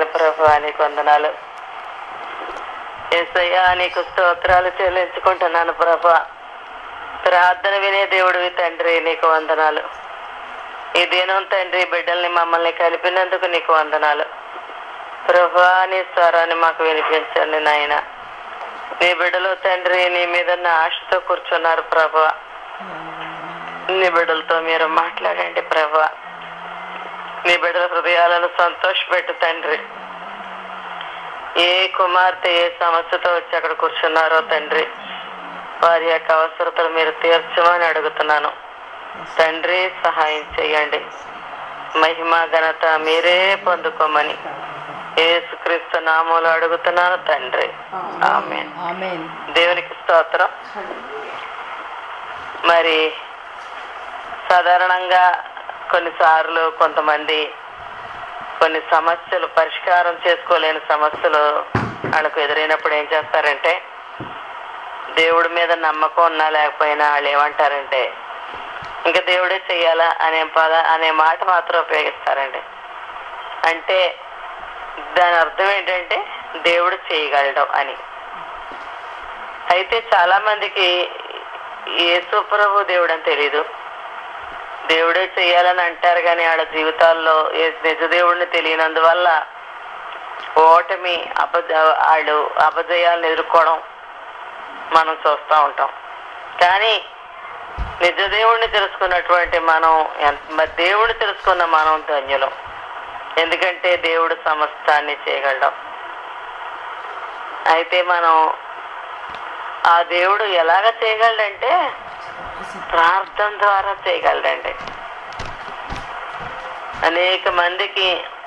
ప్రభువా, నీకు వందనాలు. యేసయ్యా, నీకు స్తోత్రాలు చెల్లించుకుంటున్నాను ప్రభువా. ప్రార్థన వినే దేవుడివి తండ్రి, నీకు వందనాలు. ఈ దినం తండ్రి బిడ్డల్ని మమ్మల్ని కలిపినందుకు నీకు వందనాలు ప్రభువా. నీ స్వరాన్ని మాకు వినిపించండి నాయన. నీ బిడ్డలు తండ్రి నీ మీద ఆశతో కూర్చున్నారు ప్రభువా. నీ బిడ్డలతో మీరు మాట్లాడండి ప్రభువా. నీ బిడ్డల హృదయాలను సంతోషపెట్టు తండ్రి. ఏ కుమార్తె ఏ సమస్యతో వచ్చి అక్కడ కూర్చున్నారో తండ్రి, వారి యొక్క అవసరతలు మీరు తీర్చమని అడుగుతున్నాను తండ్రి. సహాయం చేయండి. మహిమ ఘనత మీరే పొందుకోమని యేసుక్రీస్తు నామములో అడుగుతున్నాను తండ్రి, ఆమేన్. దేవునికి స్తోత్రం. మరి సాధారణంగా కొన్నిసార్లు కొంతమంది కొన్ని సమస్యలు పరిష్కారం చేసుకోలేని సమస్యలు వాళ్ళకు ఎదురైనప్పుడు ఏం చేస్తారంటే, దేవుడి మీద నమ్మకం ఉన్నా లేకపోయినా వాళ్ళు ఏమంటారంటే, ఇంకా దేవుడే చెయ్యాలా అనే మాట మాత్రం ఉపయోగిస్తారండి. అంటే దాని అర్థం ఏంటంటే దేవుడు చేయగలడం అని. అయితే చాలా మందికి యేసు ప్రభు దేవుడు అని తెలీదు. దేవుడే చెయ్యాలని అంటారు కానీ వాళ్ళ జీవితాల్లో నిజ దేవుడిని తెలియనందువల్ల ఓటమి వాళ్ళు అపజయాలను ఎదుర్కోవడం మనం చూస్తూ ఉంటాం. కానీ నిజ దేవుడిని తెలుసుకున్నటువంటి మనం, దేవుడిని తెలుసుకున్న మనం ధన్యులం. ఎందుకంటే దేవుడు సమస్తాన్ని చేయగలడం. అయితే మనం ఆ దేవుడు ఎలాగ చేయగలడంటే ప్రార్థన ద్వారా చేయగలడండి. అనేక మందికి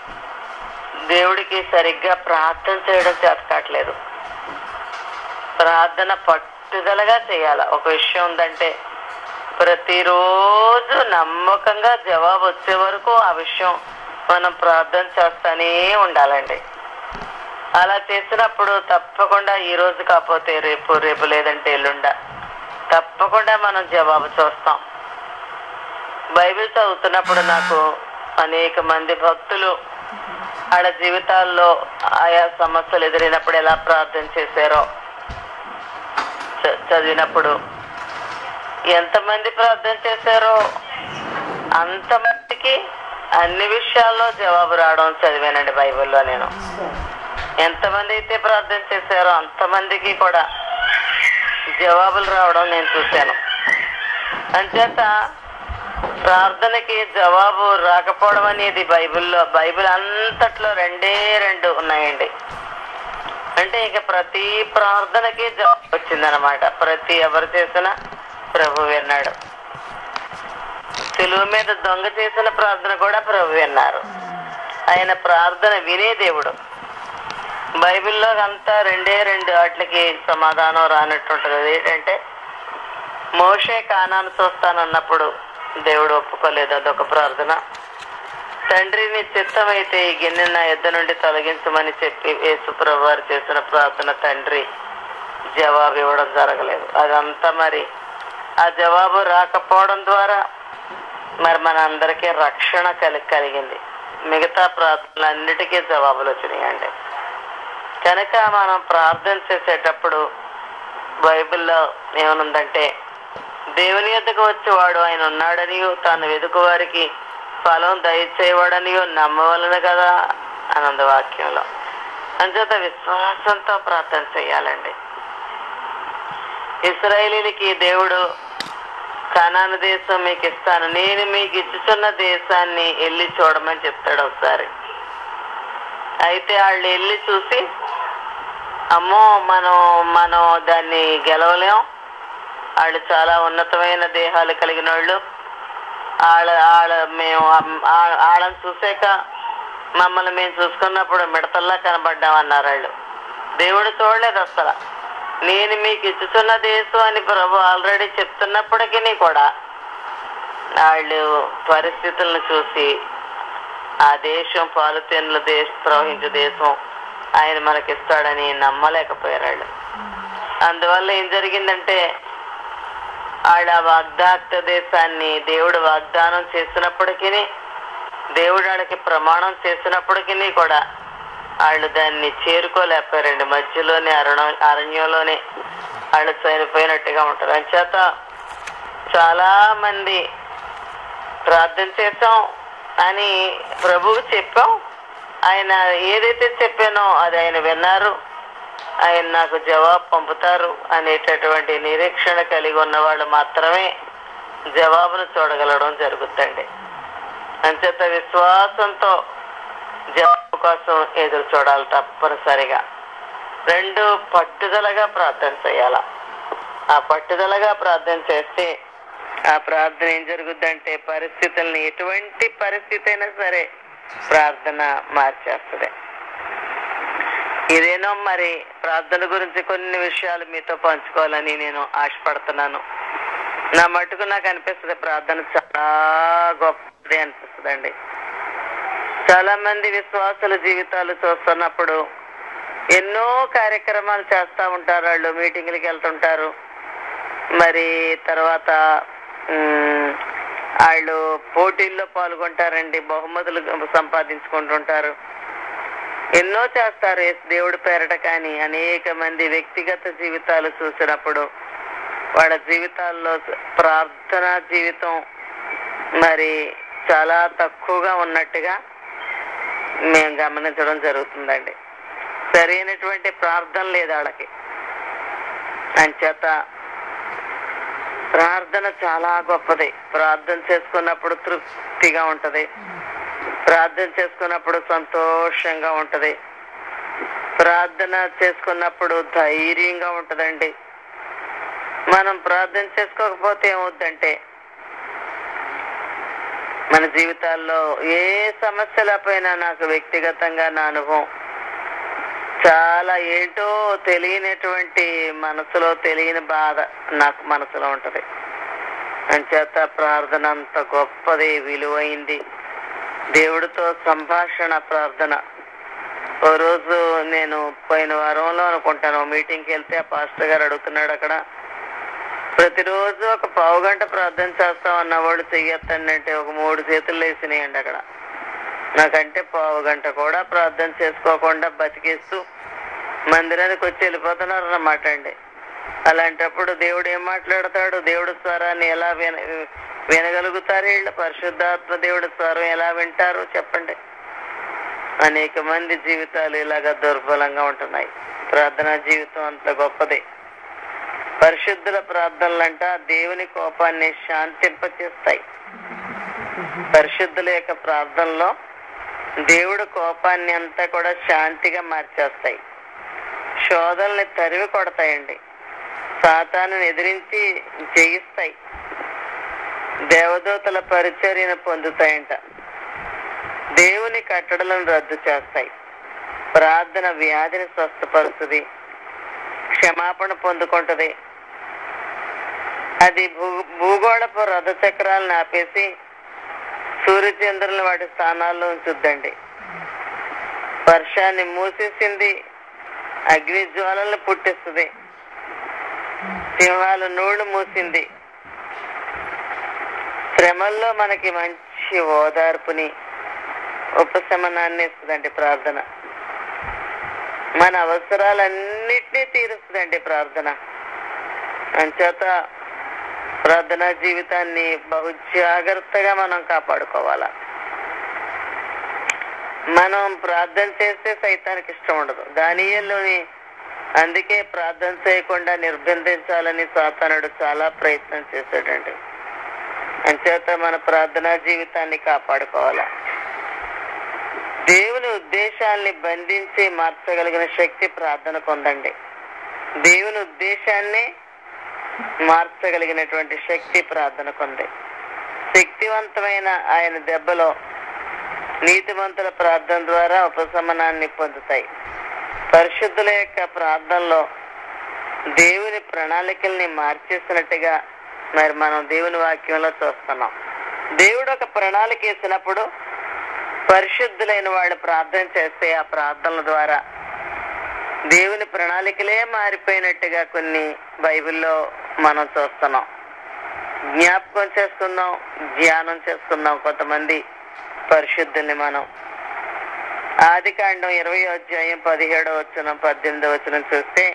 దేవుడికి సరిగ్గా ప్రార్థన చేయడం చేత కావట్లేదు. ప్రార్థన పట్టుదలగా చేయాల. ఒక విషయం ఉందంటే ప్రతిరోజు నమ్మకంగా జవాబు వచ్చే వరకు ఆ విషయం మనం ప్రార్థన చేస్తూనే ఉండాలండి. అలా చేసినప్పుడు తప్పకుండా ఈ రోజు కాకపోతే రేపు లేదంటే ఎల్లుండ తప్పకుండా మనం జవాబు చూస్తాం. బైబిల్ చదువుతున్నప్పుడు నాకు అనేక మంది భక్తులు వాళ్ళ జీవితాల్లో ఆయా సమస్యలు ఎదురైనప్పుడు ఎలా ప్రార్థన చేశారో చదివినప్పుడు, ఎంతమంది ప్రార్థన చేశారో అంతమందికి అన్ని విషయాల్లో జవాబు రావడం చదివానండి బైబిల్లో. నేను ఎంతమంది అయితే ప్రార్థన చేశారో అంతమందికి కూడా జవాబులు రావడం నేను చూశాను. అంచేత ప్రార్థనకి జవాబు రాకపోవడం అనేది బైబిల్ అంతట్లో రెండు ఉన్నాయండి. అంటే ఇక ప్రతి ప్రార్థనకి జవాబు వచ్చిందనమాట. ఎవరు చేసినా ప్రభు విన్నాడు. సిలువ మీద దొంగ చేసిన ప్రార్థన కూడా ప్రభు విన్నారు. ఆయన ప్రార్థన వినే దేవుడు. బైబిల్లో అంతా రెండు వాటికి సమాధానం రానట్టుంటది. ఏంటంటే మోషే కానాను చూస్తానన్నప్పుడు దేవుడు ఒప్పుకోలేదు, అదొక ప్రార్థన. తండ్రిని చిత్తమైతే ఈ గిన్నె నా యొద్ద నుండి తొలగించమని చెప్పి యేసు ప్రభు వారు చేసిన ప్రార్థన తండ్రి జవాబు ఇవ్వడం జరగలేదు. అదంతా మరి ఆ జవాబు రాకపోవడం ద్వారా మరి మన అందరికీ రక్షణ కలిగింది. మిగతా ప్రార్థనలన్నిటికీ జవాబులు వచ్చినాయండి. కనుక మనం ప్రార్థన చేసేటప్పుడు బైబిల్లో ఏమనుందంటే, దేవుని యొద్దకు వచ్చేవాడు ఆయన ఉన్నాడనియో తాను వెదుకు వారికి ఫలం దయచేయవాడనియో నమ్మవలను కదా అనంద వాక్యంలో. అంచేత విశ్వాసంతో ప్రార్థన చేయాలండి. ఇశ్రాయేలీలకి దేవుడు కనాను దేశం మీకు ఇస్తాను, నేను మీకు ఇచ్చుచున్న దేశాన్ని వెళ్ళి చూడమని చెప్తాడు ఒకసారి. అయితే వాళ్ళు వెళ్ళి చూసి, అమ్మో మనం దాన్ని గెలవలేం, వాళ్ళు చాలా ఉన్నతమైన దేహాలు కలిగిన వాళ్ళు, వాళ్ళని చూసాక మమ్మల్ని మేము చూసుకున్నప్పుడు మిడతల్లా కనబడ్డామన్నారు వాళ్ళు. దేవుడు చూడలేదు అసలు. నేను మీకు ఇచ్చుతున్న దేశం అని ప్రభు ఆల్రెడీ చెప్తున్నప్పటికీ కూడా వాళ్ళు పరిస్థితులను చూసి ఆ దేశం పాలుతేనుల ప్రవహించే దేశం ఆయన మనకిస్తాడని నమ్మలేకపోయారు వాళ్ళు. అందువల్ల ఏం జరిగిందంటే వాళ్ళ వాగ్దాత దేశాన్ని దేవుడు వాగ్దానం చేసినప్పటికీ, దేవుడు వాళ్ళకి ప్రమాణం చేసినప్పటికీ కూడా వాళ్ళు దాన్ని చేరుకోలేకపోయారండి. మధ్యలోనే అరణ్యంలోనే వాళ్ళు చనిపోయినట్టుగా ఉంటారు. అంచేత చాలా మంది ప్రార్థన చేసాం అని ప్రభువు చెప్పాం, ఆయన ఏదైతే చెప్పానో అది ఆయన విన్నారు, ఆయన నాకు జవాబు పంపుతారు అనేటటువంటి నిరీక్షణ కలిగి ఉన్న వాళ్ళు మాత్రమే జవాబును చూడగలడం జరుగుతుంది. అంచేత విశ్వాసంతో జవాబు కోసం ఎదురు చూడాలి తప్పనిసరిగా. 2, పట్టుదలగా ప్రార్థన చేయాల. ఆ పట్టుదలగా ప్రార్థన చేస్తే ఆ ప్రార్థన ఏం జరుగుద్దంటే పరిస్థితుల్ని, ఎటువంటి పరిస్థితి అయినా సరే ప్రార్థన మార్చేస్తుంది. ఇదేనో మరి ప్రార్థన గురించి కొన్ని విషయాలు మీతో పంచుకోవాలని నేను ఆశపడుతున్నాను. నా మటుకు నాకు అనిపిస్తుంది ప్రార్థన చాలా గొప్పది అనిపిస్తుందండి. చాలా మంది విశ్వాసుల జీవితాలు చూస్తున్నప్పుడు ఎన్నో కార్యక్రమాలు చేస్తూ ఉంటారు. వాళ్ళు మీటింగ్లకి వెళ్తుంటారు, మరి తర్వాత వాళ్ళు పోటీల్లో పాల్గొంటారండి, బహుమతులు సంపాదించుకుంటుంటారు, ఎన్నో చేస్తారు దేవుడి పేరట. కానీ అనేక మంది వ్యక్తిగత జీవితాలు చూసినప్పుడు వాళ్ళ జీవితాల్లో ప్రార్థనా జీవితం మరి చాలా తక్కువగా ఉన్నట్టుగా మేము గమనించడం జరుగుతుందండి. సరైనటువంటి ప్రార్థన లేదు వాళ్ళకి. అంచేత ప్రార్థన చాలా గొప్పది. ప్రార్థన చేసుకున్నప్పుడు తృప్తిగా ఉంటది, ప్రార్థన చేసుకున్నప్పుడు సంతోషంగా ఉంటది, ప్రార్థన చేసుకున్నప్పుడు ధైర్యంగా ఉంటదండి. మనం ప్రార్థన చేసుకోకపోతే ఏమవుద్దంటే మన జీవితాల్లో ఏ సమస్యలపైన నాకు వ్యక్తిగతంగా నా అనుభవం చాలా ఏంటో తెలియనటువంటి మనసులో తెలియని బాధ నాకు మనసులో ఉంటది. అంచేత ప్రార్థన అంత గొప్పది, విలువైంది. దేవుడితో సంభాషణ ప్రార్థన. ఓ రోజు నేను పోయిన వారంలో అనుకుంటాను మీటింగ్కి వెళ్తే ఆ పాస్టర్ గారు అడుగుతున్నాడు, అక్కడ ప్రతిరోజు ఒక పావుగంట ప్రార్థన చేస్తామన్న వాడు చెయ్యొద్దంటే ఒక 3 చేతులు వేసినాయండి అక్కడ. నాకంటే పావుగంట కూడా ప్రార్థన చేసుకోకుండా బతికిస్తూ మందిరానికి వచ్చి వెళ్ళిపోతున్నారు అన్నమాట అండి. అలాంటప్పుడు దేవుడు ఏం మాట్లాడతాడు? దేవుడి స్వరాన్ని ఎలా వినగలుగుతారు వీళ్ళు? పరిశుద్ధాత్మ దేవుడి స్వరం ఎలా వింటారు చెప్పండి? అనేక మంది జీవితాలు ఇలాగా దుర్బలంగా ఉంటున్నాయి. ప్రార్థనా జీవితం అంత గొప్పది. పరిశుద్ధుల ప్రార్థనలంట దేవుని కోపాన్ని శాంతింపచేస్తాయి. పరిశుద్ధుల యొక్క ప్రార్థనలో దేవుడు కోపాన్ని అంతా కూడా శాంతిగా మార్చేస్తాయి. శోధనల్ని తరివి కొడతాయండి, సాతాను ఎదిరించి జయిస్తాయి, దేవదూతల పరిచర్యను పొందుతాయంట, దేవుని కట్టడలను రద్దు చేస్తాయి. ప్రార్థన వ్యాధిని స్వస్థపరుస్తుంది, క్షమాపణ పొందుకుంటది. అది భూగోళపు రథ చక్రాలను ఆపేసి సూర్యచంద్రులను వాటి స్థానాల్లో ఉంచుద్దండి. వర్షాన్ని మూసేసింది, అగ్ని జ్వాలలను పుట్టిస్తుంది, సింహాలు నోళ్లు మూసింది. శ్రమల్లో మనకి మంచి ఓదార్పుని, ఉపశమనాన్ని ఇస్తుందండి ప్రార్థన. మన అవసరాలన్నిటినీ తీరుస్తుందండి ప్రార్థన. అంచేత ప్రార్థనా జీవితాన్ని బహు జాగ్రత్తగా మనం కాపాడుకోవాలా. మనం ప్రార్థన చేస్తే సైతానికి ఇష్టం ఉండదు. దానియేలుని అందుకే ప్రార్థన చేయకుండా నిర్బంధించాలని సాతానుడు చాలా ప్రయత్నం చేశాడండి. అంచేత మన ప్రార్థనా జీవితాన్ని కాపాడుకోవాలా. దేవుని ఉద్దేశాల్ని బంధించి మార్చగలిగిన శక్తి ప్రార్థనకు ఉందండి. దేవుని ఉద్దేశాన్ని మార్చగలిగినటువంటి శక్తి ప్రార్థనకు ఉంది. శక్తివంతమైన ఆయన దెబ్బలో నీతిమంతుల ప్రార్థన ద్వారా ఉపశమనాన్ని పొందుతాయి. పరిశుద్ధుల యొక్క ప్రార్థనలో దేవుని ప్రణాళికల్ని మార్చేసినట్టుగా మరి మనం దేవుని వాక్యంలో చూస్తున్నాం. దేవుడు ఒక ప్రణాళిక వేసినప్పుడు పరిశుద్ధులైన వాళ్ళు ప్రార్థన చేస్తే ఆ ప్రార్థనల ద్వారా దేవుని ప్రణాళికలే మారిపోయినట్టుగా కొన్ని బైబిల్లో మనం చూస్తున్నాం. జ్ఞాపకం చేసుకుందాం, ధ్యానం చేసుకుందాం కొంతమంది పరిశుద్ధుల్ని మనం. ఆదికాండం 20వ అధ్యాయం 17వ వచనం 18వ వచనం చూస్తే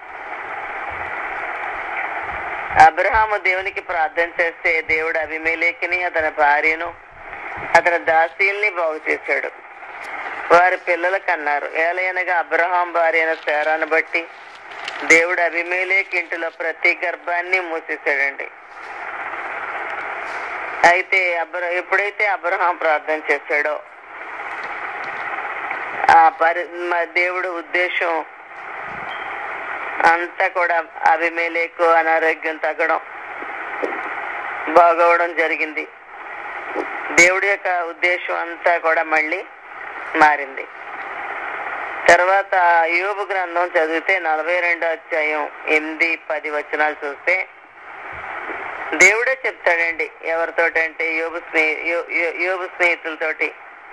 అబ్రహాము దేవునికి ప్రార్థన చేస్తే దేవుడు అబీమెలెకుని అతని భార్యను అతని దాసీల్ని బాగు చేశాడు. వారి పిల్లలకు అన్నారు. ఏలయనగా అబ్రహాం భార్య అయిన శారాను బట్టి దేవుడు అబీమెలెకు ఇంటిలో ప్రతి గర్భాన్ని మూసేశాడండి. అయితే ఎప్పుడైతే అబ్రహాం ప్రార్థన చేశాడో దేవుడు ఉద్దేశం అంతా కూడా అబీమెలెకు అనారోగ్యం తగ్గడం బాగవడం జరిగింది. దేవుడి యొక్క ఉద్దేశం అంతా కూడా మళ్ళీ మారింది. తర్వాత యోబు గ్రంథం చదివితే 42వ అధ్యాయం 8-10 వచనాలు చూస్తే దేవుడే చెప్తాడండి. ఎవరితోటంటే యోబు స్నేహితులతోటి.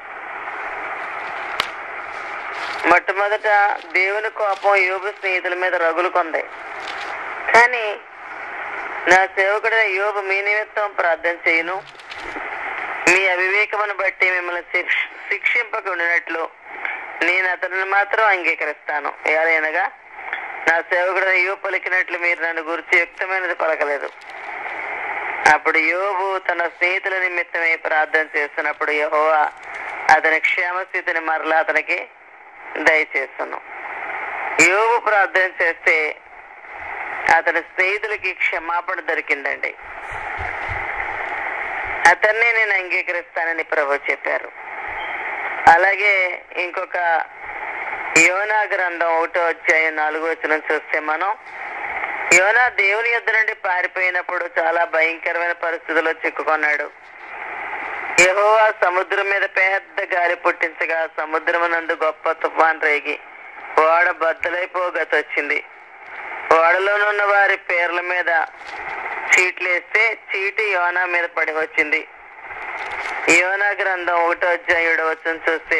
మొట్టమొదట దేవుని కోపం యోబు స్నేహితుల మీద రగులుకొంది. కానీ నా సేవకుడైన యోబు మీ నిమిత్తం ప్రార్థన చేయను, మీ అవివేకమును బట్టి మిమ్మల్ని శిక్షింపకుండానట్లు నేను అతనిని మాత్రం అంగీకరిస్తాను. ఏదైనగా నా సేవకుడైన యోబు పలికినట్లు మీరు నన్ను గురించి యుక్తమైనది పలకలేదు. అప్పుడు యోబు తన స్నేహితుల నిమిత్తమే ప్రార్థన చేస్తున్నప్పుడు యెహోవా అతని క్షేమస్థితిని మరలా అతనికి దయచేస్తాను. యోబు ప్రార్థన చేస్తే అతని స్నేహితులకి క్షమాపణ దొరికిందండి. అతన్నే నేను అంగీకరిస్తానని ప్రభు చెప్పారు. అలాగే ఇంకొక యోనా గ్రంథం 1వ అధ్యాయం 4వ వచనం చూస్తే మనం యోనా దేవుని యొద్ద నుండి పారిపోయినప్పుడు చాలా భయంకరమైన పరిస్థితుల్లో చిక్కుకున్నాడు. యెహోవా సముద్రం మీద పెద్ద గాలి పుట్టించగా సముద్రమునందు గొప్ప తుఫాన్ రేగి ఓడ బద్దలైపోగత వచ్చింది. ఓడలోనున్న వారి పేర్ల మీద చీట్లేస్తే చీటి యోనా మీద పడి వచ్చింది. యోనా గ్రంథం 1వ అధ్యాయం 7వ వచనం చూస్తే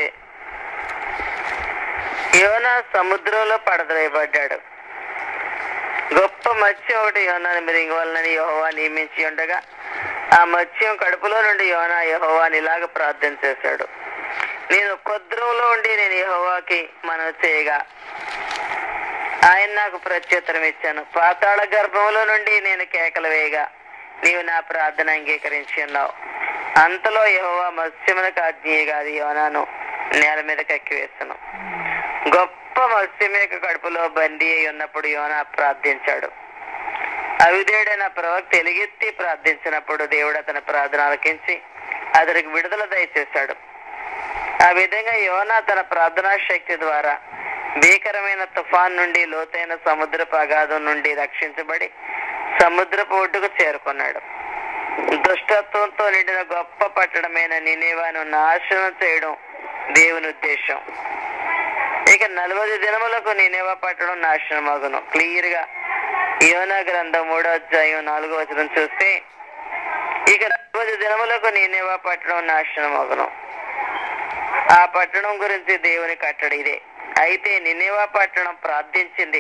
యోనా సముద్రంలో పడదలైపడ్డాడు. గొప్ప మత్స్యం ఒకటి యోనాని మిరింగవాలని యెహోవా నియమించి ఉండగా ఆ మత్స్యం కడుపులో నుండి యోనా యెహోవాని ఇలాగ ప్రార్థన చేశాడు. నేను ఉపద్రవంలో ఉండి నేను యెహోవాకి మనవి చేయగా ఆయన నాకు ప్రత్యుత్తరం ఇచ్చాను. పాతాళ గర్భంలో నుండి నేను కేకలు వేయగా నీవు నా ప్రార్థన అంగీకరించి ఉన్నావు. అంతలో యెహోవా మత్స్యమునకు ఆజ్ఞేయగా అది యోనాను నేల మీద కక్కివేస్తాను. గొప్ప మత్స్యమేక కడుపులో బందీ అయి ఉన్నప్పుడు యోనా ప్రార్థించాడు. అవిధేయుడైన ప్రవక్త ఎలుగెత్తి ప్రార్థించినప్పుడు దేవుడు అతని ప్రార్థన ఆలకించి అతనికి విడుదల దయచేశాడు. ఆ విధంగా యోనా తన ప్రార్థనా శక్తి ద్వారా భీకరమైన తుఫాన్ నుండి లోతైన సముద్రపు అగాధం నుండి రక్షించబడి సముద్రపు ఒడ్డుకు చేరుకున్నాడు. దుష్టత్వంతో నిండిన గొప్ప పట్టణమైన నినేవాను నాశనం చేయడం దేవుని ఉద్దేశం. ఇక 40 దినములకు నినేవా పట్టణం నాశనం అగును. క్లియర్ గా యోనా గ్రంథం 3వ అధ్యాయం 4వ వచనం చూస్తే ఇక 40 దినములకు నినేవా పట్టణం నాశనం అగును. ఆ పట్టణం గురించి దేవుని కట్టడి ఇదే. అయితే నినేవా పట్టణం ప్రార్థించింది.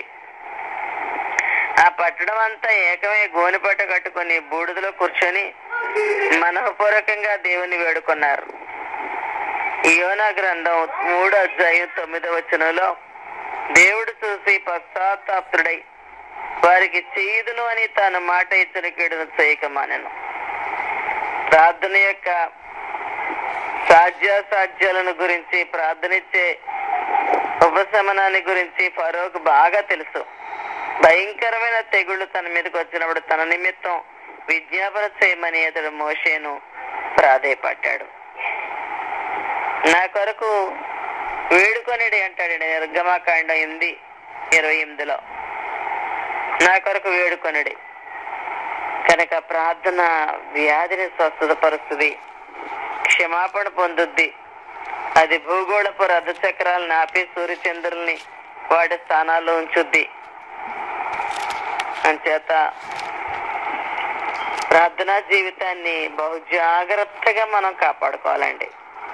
ఆ పట్టణం అంతా ఏకమే గోనెపట్ట కట్టుకుని బూడిదలో కూర్చొని మనఃపూర్వకంగా దేవుని వేడుకున్నారు. యోనా గ్రంథం 3వ అధ్యాయం 9వ వచనంలో దేవుడు చూసి పశ్చాత్తాపుడై వారికి చేయదును అని తాను మాట ఇచ్చిన కీడును చేయకమానెను. ప్రార్థన యొక్క సాధ్యాసాధ్యాలను గురించి ప్రార్థనిచ్చే ఉపశమనాన్ని గురించి ఫరోకు బాగా తెలుసు. భయంకరమైన తెగుళ్లు తన మీదకి వచ్చినప్పుడు తన నిమిత్తం విజ్ఞాపన చేయమని అతడు మోషేను ప్రాధేయపడ్డాడు. నా కొరకు వేడుకొనిడి అంటాడు నిర్గమాకాండం 8:28. నా కొరకు వేడుకొనిడి. కనుక ప్రార్థన వ్యాధిని స్వస్థత పరుస్తుంది, క్షమాపణ పొందుద్ది. అది భూగోళపు రథ చక్రాలను ఆపి సూర్యచంద్రుల్ని వాటి స్థానాల్లో ఉంచుద్ది. అంచేత ప్రార్థనా జీవితాన్ని బహు జాగ్రత్తగా మనం కాపాడుకోవాలండి.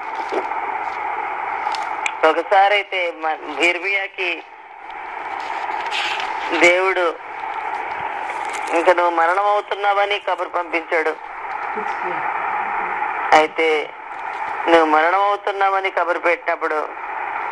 ఒకసారి అయితే ఇర్మియాకి దేవుడు ఇంకా నువ్వు మరణం అవుతున్నావని కబురు పంపించాడు. అయితే నువ్వు మరణం అవుతున్నావని కబురు పెట్టినప్పుడు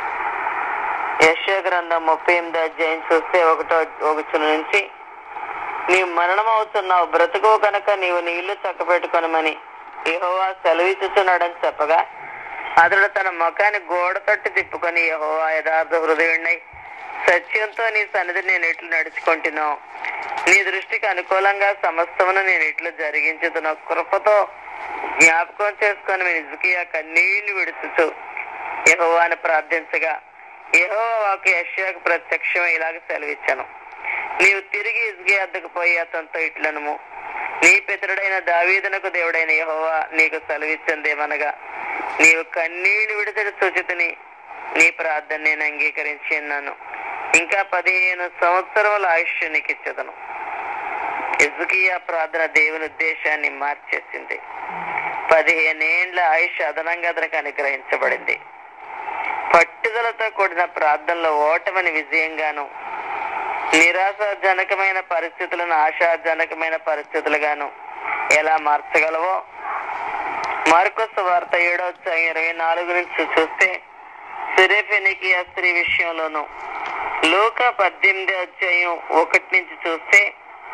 యెషయా గ్రంథం 38వ అధ్యాయం చూస్తే 1వ నుంచి, నీవు మరణమవుతున్నావు, బ్రతుకు కనుక నీవు నీళ్లు చక్కబెట్టుకొనమని యెహోవా సెలవిచ్చుచున్నాడని చెప్పగా, అతడు తన ముఖాన్ని గోడ తట్టు తిప్పుకొని, యెహోవా యథార్థ హృదయుణ్ణి, సత్యంతో నీ సన్నిధి నేను ఎట్లు నడుచుకుంటున్నావు, నీ దృష్టికి అనుకూలంగా సమస్తమును నేను ఎట్లు జరిగించుతున్నా, కృపతో జ్ఞాపకం చేసుకొని హిజ్కియా కన్నీళ్లు విడుచుచు యెహోవాను ప్రార్థించగా, యెహోవా వాక్కు యెషయాకు ప్రత్యక్షం ఇలాగ సెలవిచ్చాను, నీవు తిరిగి హిజ్కియా వద్దకు పోయి అతనితో ఇట్లనుము, నీ పితరుడైన దావీదునకు దేవుడైన యెహోవా నీకు సెలవిచ్చిందేమనగా, నీవు కన్నీళ్లు విడిచడి సూచితిని, నీ ప్రార్థన నేను అంగీకరించి ఉన్నాను, ఇంకా 15 సంవత్సరముల ఆయుష్షు నీకు ఇచ్చదను. హిజ్కియా ప్రార్థన దేవుని ఉద్దేశాన్ని మార్చేసింది. 15 ఏండ్ల ఆయుష్ అదనంగా అతనికి అనుగ్రహించబడింది. పట్టుదలతో కూడిన ప్రార్థనలో ఓటమిని విజయంగాను, నిరాశాజనకమైన పరిస్థితులను ఆశాజనకమైన పరిస్థితులుగాను ఎలా మార్చగలవో మార్కు సువార్త 7వ అధ్యాయం 24 నుంచి చూస్తే సిరేఫెనికియా స్త్రీ విషయంలోను, లూకా 18వ అధ్యాయం 1 నుంచి చూస్తే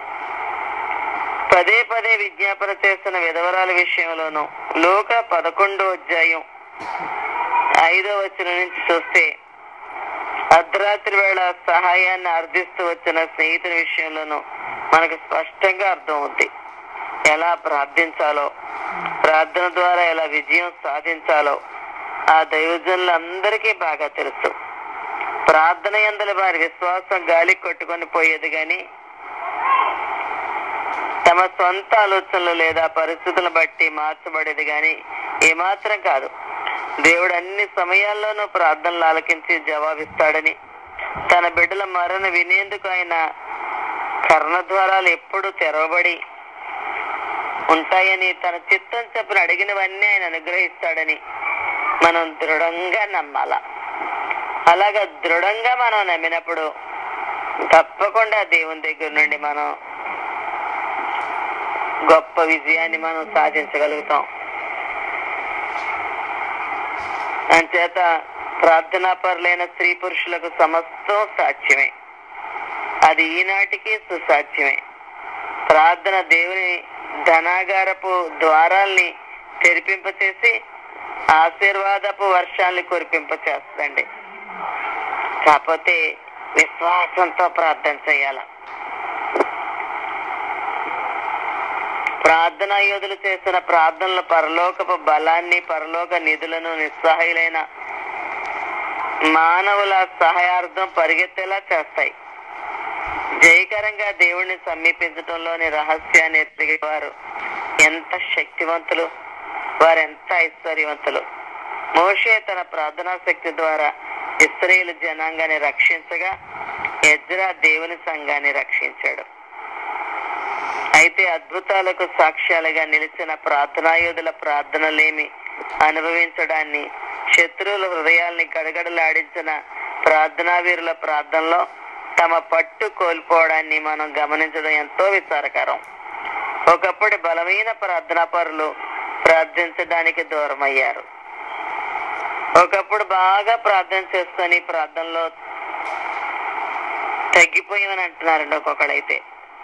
పదే పదే విజ్ఞాపన చేస్తున్న విధవరాల విషయంలోను, లూకా 11వ అధ్యాయం 5వ వచనం నుంచి చూస్తే అర్ధరాత్రి వేళ సహాయాన్ని అర్థిస్తూ వచ్చిన స్నేహితుని విషయంలోనూ మనకు స్పష్టంగా అర్థమవుద్ది. ఎలా ప్రార్థించాలో, ప్రార్థన ద్వారా ఎలా విజయం సాధించాలో ఆ దైవజనులందరికీ బాగా తెలుసు. ప్రార్థన యందలి వారి విశ్వాసం గాలి కొట్టుకొని పోయేది గాని తమ సొంత ఆలోచనలు లేదా పరిస్థితులను బట్టి మార్చబడేది గాని ఏమాత్రం కాదు. దేవుడు అన్ని సమయాల్లోనూ ప్రార్థనలు ఆలకించి జవాబిస్తాడని, తన బిడ్డల మరణ వినేందుకు ఆయన కర్ణద్వారాలు ఎప్పుడు తెరవబడి ఉంటాయని, తన చిత్తం చొప్పున అడిగినవన్నీ ఆయన అనుగ్రహిస్తాడని మనం దృఢంగా నమ్మాల. అలాగా దృఢంగా మనం నమ్మినప్పుడు తప్పకుండా దేవుని దగ్గర నుండి మనం గొప్ప విజయాన్ని మనం సాధించగలుగుతాం. అంచేత ప్రార్థనాపరులైన స్త్రీ పురుషులకు సమస్తం సాధ్యమే. అది ఈనాటికి సుసాధ్యమే. ప్రార్థన దేవుని ధనాగారపు ద్వారాల్ని తెరిపింపచేసి ఆశీర్వాదపు వర్షాల్ని కురిపింపచేస్తుందండి. కాకపోతే విశ్వాసంతో ప్రార్థన చేయాల. ప్రార్థనా యోధులు చేసిన ప్రార్థనలు పరలోకపు బలాన్ని, పరలోక నిధులను నిస్సహాయులైన మానవుల సహాయార్థం పరిగెత్తేలా చేస్తాయి. జయకరంగా దేవుణ్ణి సమీపించడంలోని రహస్యాన్ని ఎదిగేవారు ఎంత శక్తివంతులు, వారెంత ఐశ్వర్యవంతులు. మోషే తన ప్రార్థనా శక్తి ద్వారా ఇశ్రాయేలు జనాంగాన్ని రక్షించగా, ఎజ్రా దేవుని సంఘాన్ని రక్షించాడు. అయితే అద్భుతాలకు సాక్ష్యాలుగా నిలిచిన ప్రార్థనాయోధుల ప్రార్థనలేమి అనుభవించడాన్ని, శత్రువుల హృదయాల్ని గడగడలాడించిన ప్రార్థనావీరుల ప్రార్థనలో తమ పట్టు కోల్పోవడాన్ని మనం గమనించడం ఎంతో విచారకరం. ఒకప్పుడు బలమైన ప్రార్థనాపరులు ప్రార్థించడానికి దూరమయ్యారు. ఒకప్పుడు బాగా ప్రార్థన చేసుకొని ప్రార్థనలో తగ్గిపోయామని అంటున్నారండి ఒక్కొక్కడైతే.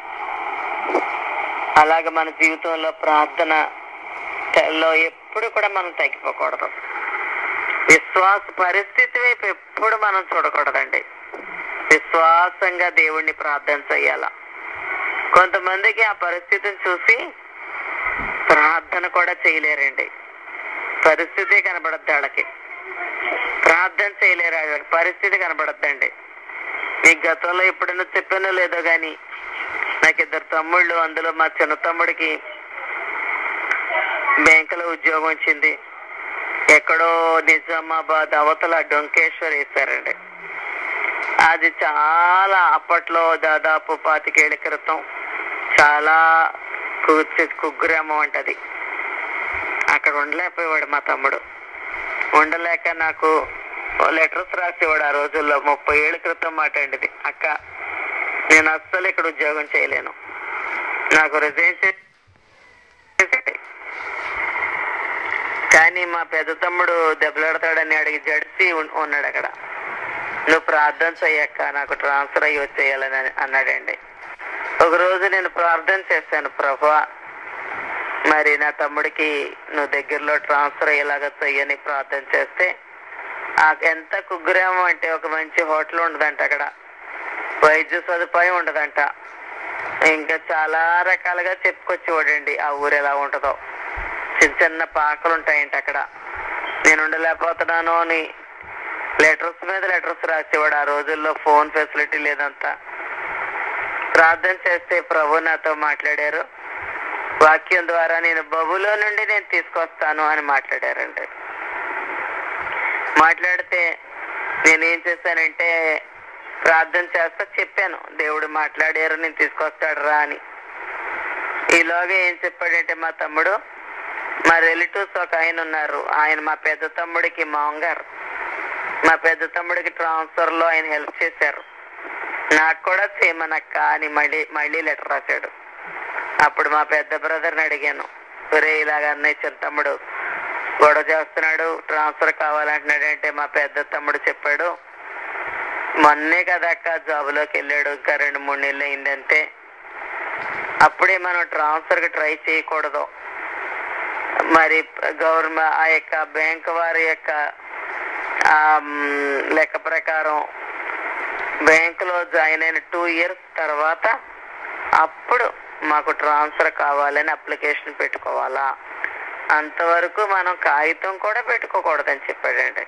అలాగ మన జీవితంలో ప్రార్థనలో ఎప్పుడు కూడా మనం తగ్గిపోకూడదు. విశ్వాస పరిస్థితి వైపు ఎప్పుడు మనం చూడకూడదండి. విశ్వాసంగా దేవుణ్ణి ప్రార్థన చెయ్యాల. కొంతమందికి ఆ పరిస్థితిని చూసి ప్రార్థన కూడా చేయలేరండి. పరిస్థితి కనబడద్దు వాళ్ళకి, ప్రార్థన చేయలేరు, వాళ్ళకి పరిస్థితి కనబడద్దండి. మీకు గతంలో ఎప్పుడైనా చెప్పానో లేదో గాని, నాకు 2 తమ్ముళ్ళు, అందులో మా చిన్న తమ్ముడికి బ్యాంకులో ఉద్యోగం వచ్చింది. ఎక్కడో నిజామాబాద్ అవతల డొంకేశ్వర్ వేశారండి. అది చాలా అప్పట్లో దాదాపు 25 ఏళ్ల క్రితం, చాలా కుగ్రామం అంటది. అక్కడ ఉండలేకపోయేవాడు మా తమ్ముడు. ఉండలేక నాకు లెటర్స్ రాసేవాడు. ఆ రోజుల్లో 30 ఏళ్ల క్రితం మాట అండి ఇది. అక్క, నేను అస్సలు ఇక్కడ ఉద్యోగం చేయలేను, నాకు రిజైన్ చేసి. కానీ మా పెద్ద తమ్ముడు దెబ్బలాడతాడని అడిగి జడిసి ఉన్నాడు అక్కడ. నువ్వు ప్రార్థన చెయ్యక్క, నాకు ట్రాన్స్ఫర్ అయ్యి వచ్చేయాలని అన్నాడండి. ఒకరోజు నేను ప్రార్థన చేశాను, ప్రభువా మరి నా తమ్ముడికి నువ్వు దగ్గరలో ట్రాన్స్ఫర్ అయ్యేలాగా చెయ్యని ప్రార్థన చేస్తే ఎంత కుగ్గురేమో అంటే ఒక మంచి హోటల్ ఉండదంట, అక్కడ వైద్య సదుపాయం ఉండదంట, ఇంకా చాలా రకాలుగా చెప్పుకొచ్చేవాడండి ఆ ఊరు ఎలా ఉంటుందో. చిన్న చిన్న పాకలు ఉంటాయంట అక్కడ. నేను ఉండలేకపోతున్నాను అని లెటర్స్ మీద లెటర్స్ రాసేవాడు. ఆ రోజుల్లో ఫోన్ ఫెసిలిటీ లేదంతా. ప్రార్థన చేస్తే ప్రభు నాతో మాట్లాడారు. వాక్యం ద్వారా నేను బబులో నుండి నేను తీసుకొస్తాను అని మాట్లాడారండి. మాట్లాడితే నేనేం చేశానంటే ప్రార్థన చేస్తా చెప్పాను, దేవుడు మాట్లాడారు, నేను తీసుకొస్తాడు రా అని. ఈలోగా ఏం చెప్పాడంటే మా తమ్ముడు, మా రిలేటివ్స్ ఒక ఆయన ఉన్నారు, ఆయన మా పెద్ద తమ్ముడికి మాంగారు, మా పెద్ద తమ్ముడికి ట్రాన్స్ఫర్ లో ఆయన హెల్ప్ చేశారు, నాకు కూడా చేయమనక్క అని మళ్ళీ లెటర్ రాశాడు. అప్పుడు మా పెద్ద బ్రదర్ని అడిగాను, ఒరే ఇలాగ అన్నయ్య చిన్న తమ్ముడు గొడవ చేస్తున్నాడు, ట్రాన్స్ఫర్ కావాలంటున్నాడంటే మా పెద్ద తమ్ముడు చెప్పాడు, మొన్నే కదా అక్క జాబులోకి వెళ్ళాడు, ఇంకా 2-3 నెలలు అయిందంటే, అప్పుడే మనం ట్రాన్స్ఫర్ కి ట్రై చేయకూడదు. మరి గవర్నమెంట్ ఆ యొక్క బ్యాంక్ వారి యొక్క లెక్క ప్రకారం బ్యాంకులో జాయిన్ అయిన 2 years తర్వాత అప్పుడు మాకు ట్రాన్స్ఫర్ కావాలని అప్లికేషన్ పెట్టుకోవాలా, అంతవరకు మనం కాగితం కూడా పెట్టుకోకూడదని చెప్పాడండి.